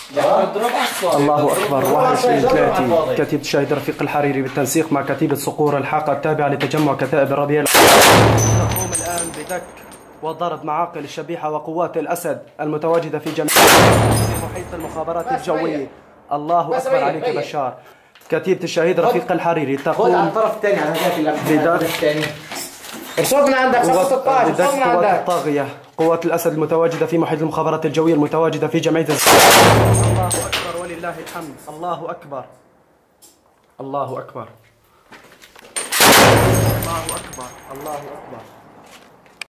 الله أكبر. 21/3 كتيبة الشهيد رفيق الحريري بالتنسيق مع كتيبة صقور الحاقة التابعة لتجمع كتائب الربيع تقوم الآن بدك وضرب معاقل الشبيحة وقوات الأسد المتواجدة في جميع محيط المخابرات الجوية. الله أكبر عليك يا بشار. كتيبة الشهيد رفيق الحريري تقوم على الطرف الثاني على هذاك الثاني. ارصد من عندك صف 16. ارصد من عندك. الطاغية قوات الأسد المتواجدة في محيط المخابرات الجوية المتواجدة في جمعية الله أكبر ولله الحمد. الله أكبر. الله أكبر. الله أكبر. الله أكبر.